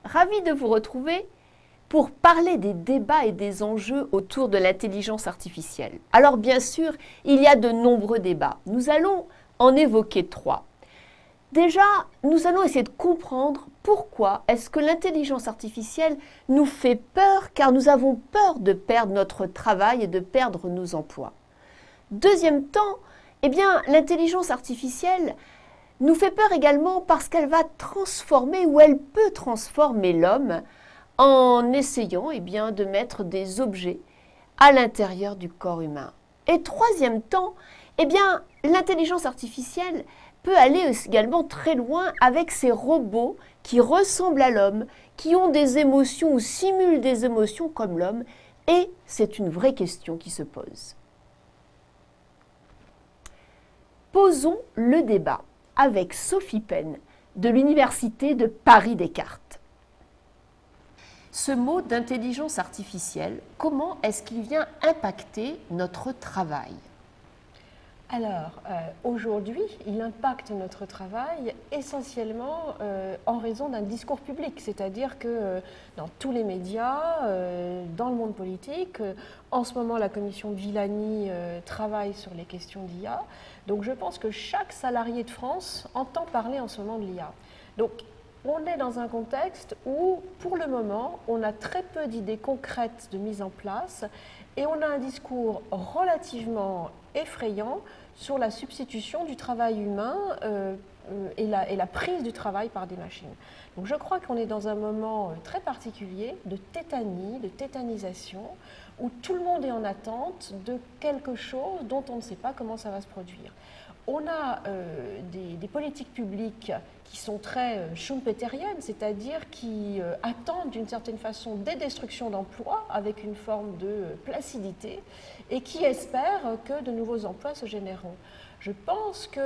ravie de vous retrouver pour parler des débats et des enjeux autour de l'intelligence artificielle. Alors bien sûr, il y a de nombreux débats. Nous allons en évoquer 3. Déjà, nous allons essayer de comprendre pourquoi est-ce que l'intelligence artificielle nous fait peur, car nous avons peur de perdre notre travail et de perdre nos emplois. Deuxième temps, l'intelligence artificielle nous fait peur également parce qu'elle va transformer ou elle peut transformer l'homme en essayant de mettre des objets à l'intérieur du corps humain. Et troisième temps, l'intelligence artificielle peut aller également très loin avec ces robots qui ressemblent à l'homme, qui ont des émotions ou simulent des émotions comme l'homme, et c'est une vraie question qui se pose. Posons le débat avec Sophie Penn de l'Université de Paris-Descartes. Ce mot d'intelligence artificielle, comment est-ce qu'il vient impacter notre travail ? Alors, aujourd'hui, il impacte notre travail essentiellement en raison d'un discours public, c'est-à-dire que dans tous les médias, dans le monde politique, en ce moment la commission Villani travaille sur les questions d'IA, donc je pense que chaque salarié de France entend parler en ce moment de l'IA. Donc, on est dans un contexte où, pour le moment, on a très peu d'idées concrètes de mise en place et on a un discours relativement effrayant sur la substitution du travail humain et la prise du travail par des machines. Donc je crois qu'on est dans un moment très particulier de tétanie, de tétanisation, où tout le monde est en attente de quelque chose dont on ne sait pas comment ça va se produire. On a des politiques publiques qui sont très schumpeteriennes, c'est-à-dire qui attendent d'une certaine façon des destructions d'emplois avec une forme de placidité et qui espèrent que de nouveaux emplois se généreront. Je pense qu'on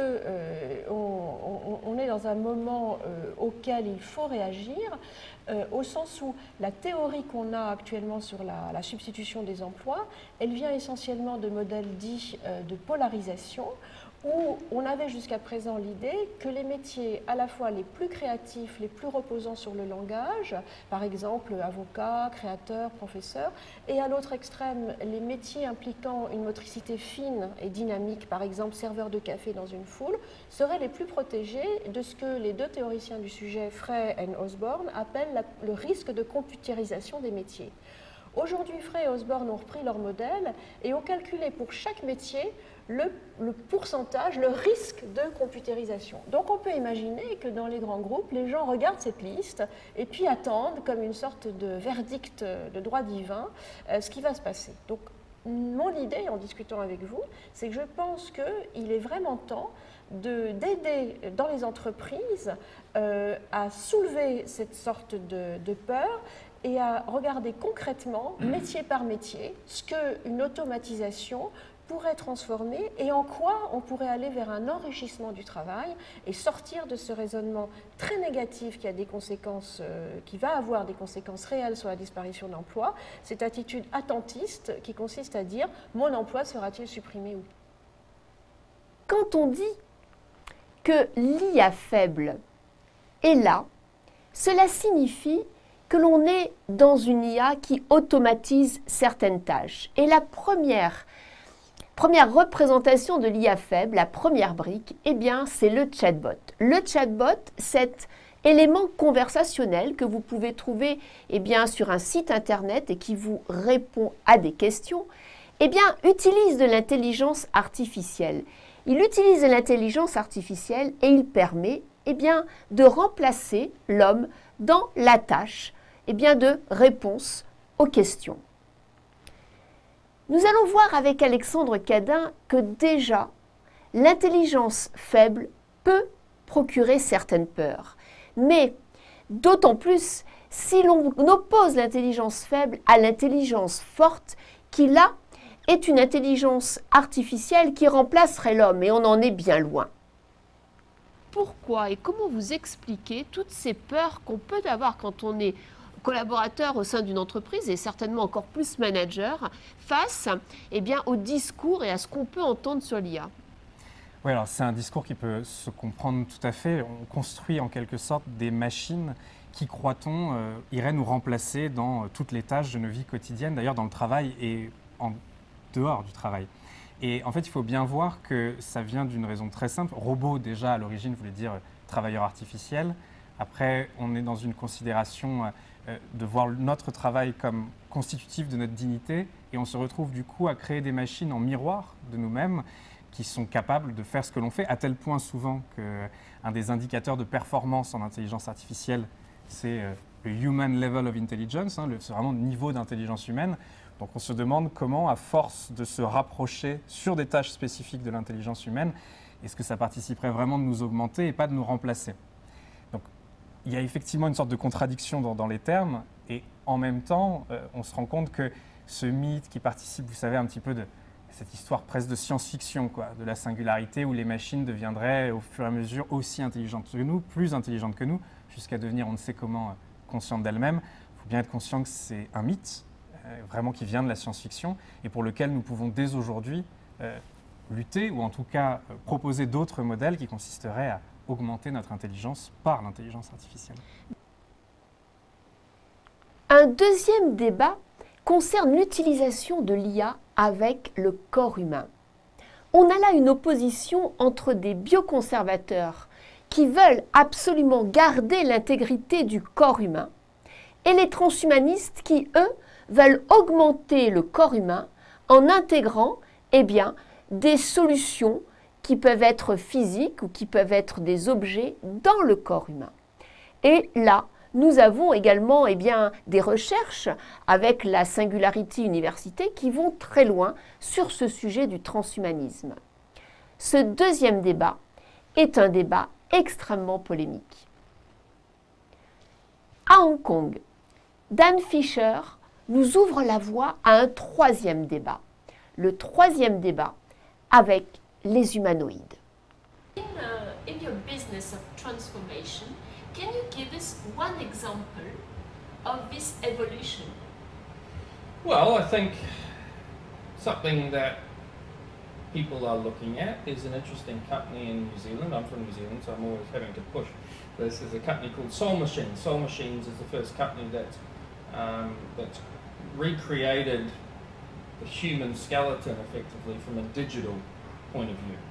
est dans un moment auquel il faut réagir, au sens où la théorie qu'on a actuellement sur la substitution des emplois, elle vient essentiellement de modèles dits de polarisation, où on avait jusqu'à présent l'idée que les métiers à la fois les plus créatifs, les plus reposant sur le langage, par exemple avocat, créateur, professeur, et à l'autre extrême, les métiers impliquant une motricité fine et dynamique, par exemple serveur de café dans une foule, seraient les plus protégés de ce que les deux théoriciens du sujet, Frey et Osborne, appellent le risque de computérisation des métiers. Aujourd'hui, Frey et Osborne ont repris leur modèle et ont calculé pour chaque métier le pourcentage, le risque de computérisation. Donc on peut imaginer que dans les grands groupes, les gens regardent cette liste et puis attendent comme une sorte de verdict de droit divin ce qui va se passer. Donc mon idée en discutant avec vous, c'est que je pense qu'il est vraiment temps d'aider dans les entreprises à soulever cette sorte de peur et à regarder concrètement, métier par métier, ce qu'une automatisation pourrait transformer et en quoi on pourrait aller vers un enrichissement du travail et sortir de ce raisonnement très négatif qui a des conséquences, qui va avoir des conséquences réelles sur la disparition d'emplois, cette attitude attentiste qui consiste à dire « mon emploi sera-t-il supprimé ou pas ?» Quand on dit que l'IA faible est là, cela signifie que l'on est dans une IA qui automatise certaines tâches. Et la première représentation de l'IA faible, la première brique, c'est le chatbot. Le chatbot, cet élément conversationnel que vous pouvez trouver sur un site internet et qui vous répond à des questions, utilise de l'intelligence artificielle. Il utilise de l'intelligence artificielle et il permet de remplacer l'homme dans la tâche de réponse aux questions. Nous allons voir avec Alexandre Cadin que déjà, l'intelligence faible peut procurer certaines peurs. Mais d'autant plus si l'on oppose l'intelligence faible à l'intelligence forte qui, là, est une intelligence artificielle qui remplacerait l'homme, et on en est bien loin. Pourquoi et comment vous expliquez toutes ces peurs qu'on peut avoir quand on est collaborateur au sein d'une entreprise et certainement encore plus manager face au discours et à ce qu'on peut entendre sur l'IA? Oui, alors c'est un discours qui peut se comprendre tout à fait. On construit en quelque sorte des machines qui, croit-on, iraient nous remplacer dans toutes les tâches de nos vies quotidiennes, d'ailleurs dans le travail et en dehors du travail. Et en fait, il faut bien voir que ça vient d'une raison très simple. Robot, déjà, à l'origine, voulait dire travailleur artificiel. Après, on est dans une considération de voir notre travail comme constitutif de notre dignité. Et on se retrouve du coup à créer des machines en miroir de nous-mêmes qui sont capables de faire ce que l'on fait, à tel point souvent qu'un des indicateurs de performance en intelligence artificielle, c'est le Human Level of Intelligence, hein, c'est vraiment le niveau d'intelligence humaine. Donc on se demande comment, à force de se rapprocher sur des tâches spécifiques de l'intelligence humaine, est-ce que ça participerait vraiment de nous augmenter et pas de nous remplacer? Donc il y a effectivement une sorte de contradiction dans les termes, et en même temps, on se rend compte que ce mythe qui participe, vous savez, un petit peu de cette histoire presque de science-fiction, quoi, de la singularité où les machines deviendraient au fur et à mesure aussi intelligentes que nous, plus intelligentes que nous, jusqu'à devenir on ne sait comment conscientes d'elles-mêmes. Il faut bien être conscient que c'est un mythe, vraiment qui vient de la science-fiction et pour lequel nous pouvons dès aujourd'hui lutter ou en tout cas proposer d'autres modèles qui consisteraient à augmenter notre intelligence par l'intelligence artificielle. Un deuxième débat concerne l'utilisation de l'IA avec le corps humain. On a là une opposition entre des bioconservateurs qui veulent absolument garder l'intégrité du corps humain et les transhumanistes qui, eux, veulent augmenter le corps humain en intégrant des solutions qui peuvent être physiques ou qui peuvent être des objets dans le corps humain. Et là, nous avons également des recherches avec la Singularity University qui vont très loin sur ce sujet du transhumanisme. Ce deuxième débat est un débat extrêmement polémique. À Hong Kong, Dan Fisher nous ouvre la voie à un troisième débat. Le troisième débat avec les humanoïdes. In your business of transformation, can you give us one example of this evolution? Well, I think something that people are looking at is an interesting company in New Zealand. I'm from New Zealand, so I'm always having to push. This is a company called Soul Machines. Soul Machines is the first company that's recreated the human skeleton effectively from a digital point of view.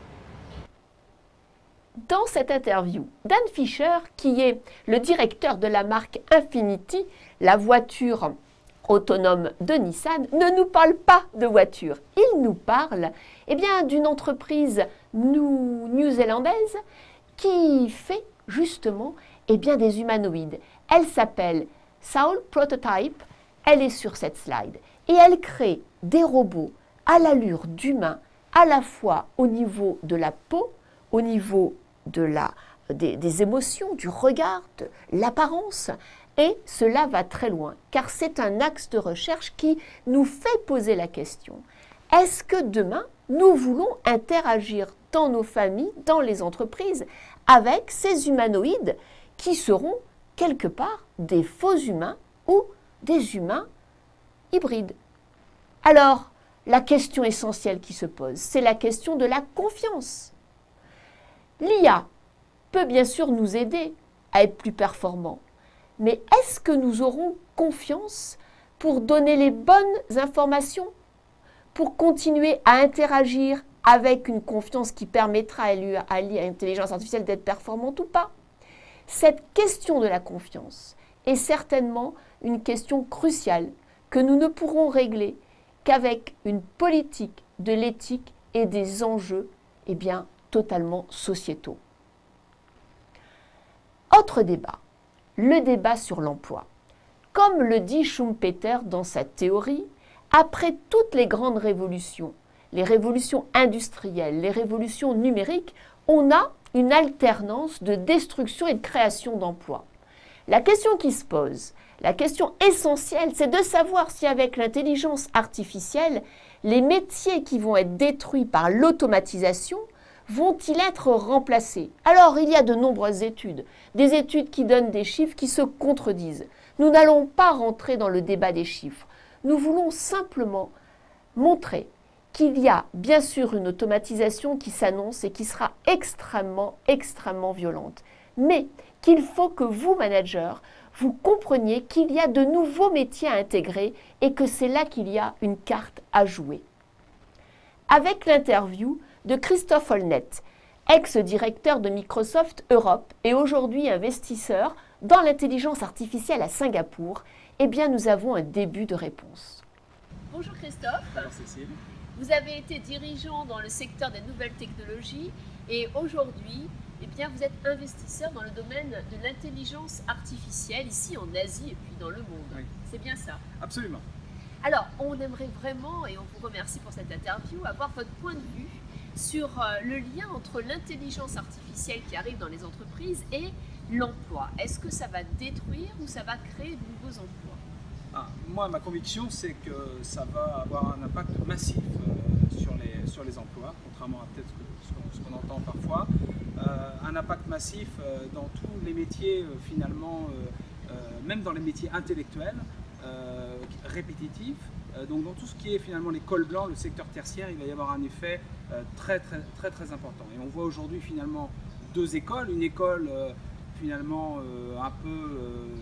Dans cette interview, Dan Fisher, qui est le directeur de la marque Infinity, la voiture autonome de Nissan, ne nous parle pas de voiture. Il nous parle d'une entreprise néo-zélandaise qui fait justement des humanoïdes. Elle s'appelle Soul Prototype, elle est sur cette slide et elle crée des robots à l'allure d'humains, à la fois au niveau de la peau, au niveau des émotions, du regard, de l'apparence. Et cela va très loin, car c'est un axe de recherche qui nous fait poser la question. Est-ce que demain, nous voulons interagir dans nos familles, dans les entreprises, avec ces humanoïdes qui seront quelque part des faux humains ou des humains hybrides? Alors, la question essentielle qui se pose, c'est la question de la confiance. L'IA peut bien sûr nous aider à être plus performants, mais est-ce que nous aurons confiance pour donner les bonnes informations, pour continuer à interagir avec une confiance qui permettra à l'intelligence artificielle d'être performante ou pas? Cette question de la confiance est certainement une question cruciale que nous ne pourrons régler qu'avec une politique de l'éthique et des enjeux totalement sociétaux. Autre débat, le débat sur l'emploi. Comme le dit Schumpeter dans sa théorie, après toutes les grandes révolutions, les révolutions industrielles, les révolutions numériques, on a une alternance de destruction et de création d'emplois. La question qui se pose, la question essentielle, c'est de savoir si avec l'intelligence artificielle, les métiers qui vont être détruits par l'automatisation vont-ils être remplacés? Alors, il y a de nombreuses études, des études qui donnent des chiffres qui se contredisent. Nous n'allons pas rentrer dans le débat des chiffres. Nous voulons simplement montrer qu'il y a bien sûr une automatisation qui s'annonce et qui sera extrêmement, extrêmement violente, mais qu'il faut que vous, managers, vous compreniez qu'il y a de nouveaux métiers à intégrer et que c'est là qu'il y a une carte à jouer. Avec l'interview de Christophe Holnet, ex-directeur de Microsoft Europe et aujourd'hui investisseur dans l'intelligence artificielle à Singapour, eh bien nous avons un début de réponse. Bonjour Christophe. Bonjour Cécile. Vous avez été dirigeant dans le secteur des nouvelles technologies et aujourd'hui, eh bien, vous êtes investisseur dans le domaine de l'intelligence artificielle ici en Asie et puis dans le monde. Oui. C'est bien ça? Absolument. Alors, on aimerait vraiment, et on vous remercie pour cette interview, avoir votre point de vue sur le lien entre l'intelligence artificielle qui arrive dans les entreprises et l'emploi. Est-ce que ça va détruire ou ça va créer de nouveaux emplois? Moi, ma conviction, c'est que ça va avoir un impact massif sur les emplois, contrairement à peut-être ce qu'on entend parfois. Un impact massif dans tous les métiers, finalement, même dans les métiers intellectuels, répétitifs. Donc dans tout ce qui est finalement les cols blancs, le secteur tertiaire, il va y avoir un effet très important. Et on voit aujourd'hui finalement deux écoles. Une école finalement un peu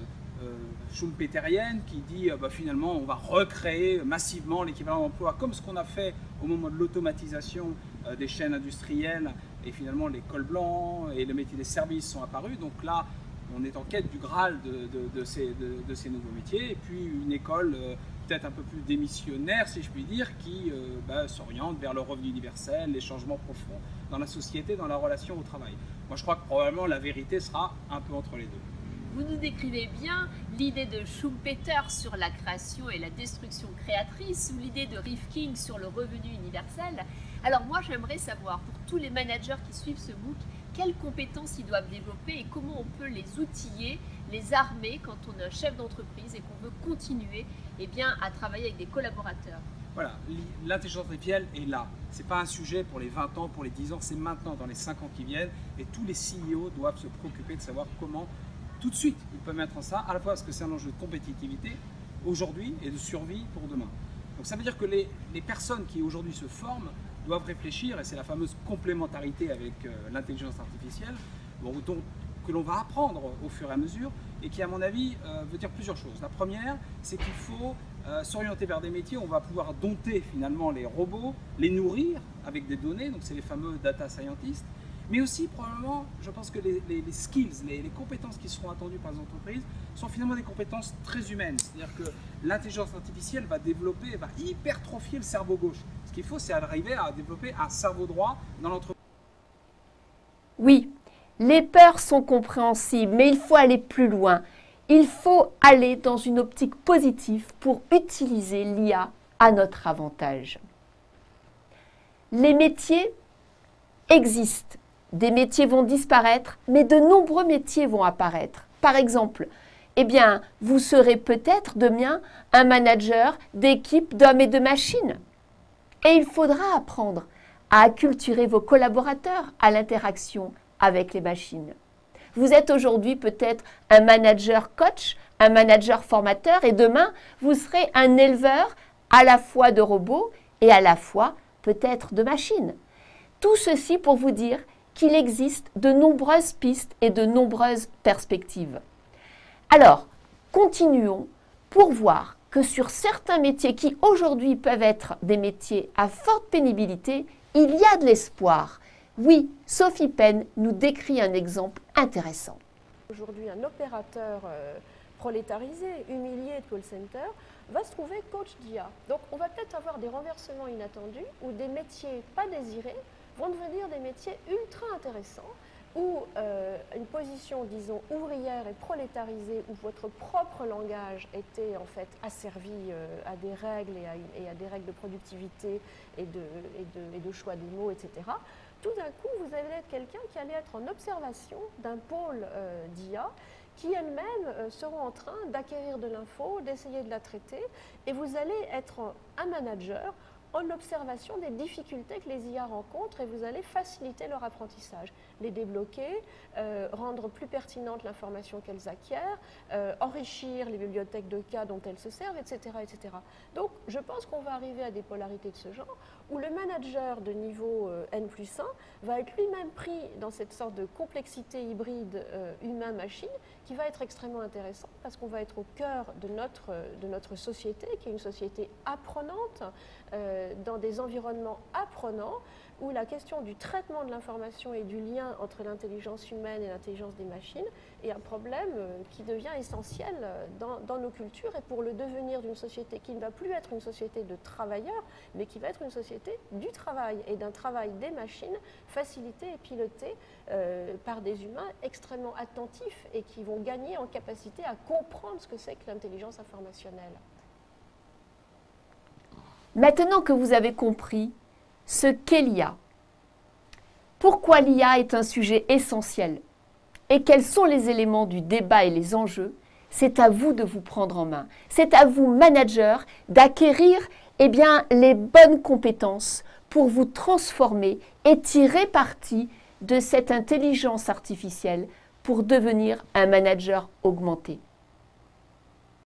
schumpeterienne qui dit finalement on va recréer massivement l'équivalent d'emploi comme ce qu'on a fait au moment de l'automatisation des chaînes industrielles, et finalement les cols blancs et le métier des services sont apparus. Donc là on est en quête du Graal de ces nouveaux métiers. Et puis une école peut-être un peu plus démissionnaire, si je puis dire, qui s'oriente vers le revenu universel, les changements profonds dans la société, dans la relation au travail. Moi je crois que probablement la vérité sera un peu entre les deux. Vous nous décrivez bien l'idée de Schumpeter sur la création et la destruction créatrice ou l'idée de Rifkin sur le revenu universel. Alors moi j'aimerais savoir, pour tous les managers qui suivent ce MOOC, quelles compétences ils doivent développer et comment on peut les outiller, les armer quand on est un chef d'entreprise et qu'on veut continuer à travailler avec des collaborateurs. Voilà, l'intelligence artificielle est là. Ce n'est pas un sujet pour les 20 ans, pour les 10 ans, c'est maintenant, dans les 5 ans qui viennent. Et tous les CEO doivent se préoccuper de savoir comment, tout de suite, ils peuvent mettre en ça, à la fois parce que c'est un enjeu de compétitivité aujourd'hui et de survie pour demain. Donc ça veut dire que les personnes qui aujourd'hui se forment doivent réfléchir, et c'est la fameuse complémentarité avec l'intelligence artificielle, que l'on va apprendre au fur et à mesure, et qui à mon avis veut dire plusieurs choses. La première, c'est qu'il faut s'orienter vers des métiers où on va pouvoir dompter finalement les robots, les nourrir avec des données, donc c'est les fameux data scientists, mais aussi probablement, je pense que les skills, les compétences qui seront attendues par les entreprises sont finalement des compétences très humaines. C'est-à-dire que l'intelligence artificielle va développer, va hypertrophier le cerveau gauche. Ce qu'il faut, c'est arriver à développer un cerveau droit dans l'entreprise. Oui, les peurs sont compréhensibles, mais il faut aller plus loin. Il faut aller dans une optique positive pour utiliser l'IA à notre avantage. Les métiers existent. Des métiers vont disparaître, mais de nombreux métiers vont apparaître. Par exemple, vous serez peut-être demain un manager d'équipe d'hommes et de machines. Et il faudra apprendre à acculturer vos collaborateurs à l'interaction avec les machines. Vous êtes aujourd'hui peut-être un manager coach, un manager formateur, et demain, vous serez un éleveur à la fois de robots et à la fois peut-être de machines. Tout ceci pour vous dire qu'il existe de nombreuses pistes et de nombreuses perspectives. Alors, continuons pour voir que sur certains métiers qui aujourd'hui peuvent être des métiers à forte pénibilité, il y a de l'espoir. Oui, Sophie Penn nous décrit un exemple intéressant. Aujourd'hui, un opérateur prolétarisé, humilié de call center, va se trouver coach d'IA. Donc on va peut-être avoir des renversements inattendus où des métiers pas désirés vont devenir des métiers ultra intéressants, où une position, disons, ouvrière et prolétarisée, où votre propre langage était en fait asservi à des règles et à des règles de productivité et de choix des mots, etc. Tout d'un coup, vous allez être quelqu'un qui allait être en observation d'un pôle d'IA qui elles-mêmes seront en train d'acquérir de l'info, d'essayer de la traiter, et vous allez être un manager en observation des difficultés que les IA rencontrent, et vous allez faciliter leur apprentissage, les débloquer, rendre plus pertinente l'information qu'elles acquièrent, enrichir les bibliothèques de cas dont elles se servent, etc., etc. Donc je pense qu'on va arriver à des polarités de ce genre où le manager de niveau N+1 va être lui-même pris dans cette sorte de complexité hybride humain-machine qui va être extrêmement intéressante parce qu'on va être au cœur de notre société, qui est une société apprenante, dans des environnements apprenants, où la question du traitement de l'information et du lien entre l'intelligence humaine et l'intelligence des machines est un problème qui devient essentiel dans nos cultures et pour le devenir d'une société qui ne va plus être une société de travailleurs, mais qui va être une société du travail et d'un travail des machines facilité et piloté par des humains extrêmement attentifs et qui vont gagner en capacité à comprendre ce que c'est que l'intelligence informationnelle. Maintenant que vous avez compris ce qu'est l'IA, pourquoi l'IA est un sujet essentiel et quels sont les éléments du débat et les enjeux, c'est à vous de vous prendre en main. C'est à vous, managers, d'acquérir les bonnes compétences pour vous transformer et tirer parti de cette intelligence artificielle pour devenir un manager augmenté.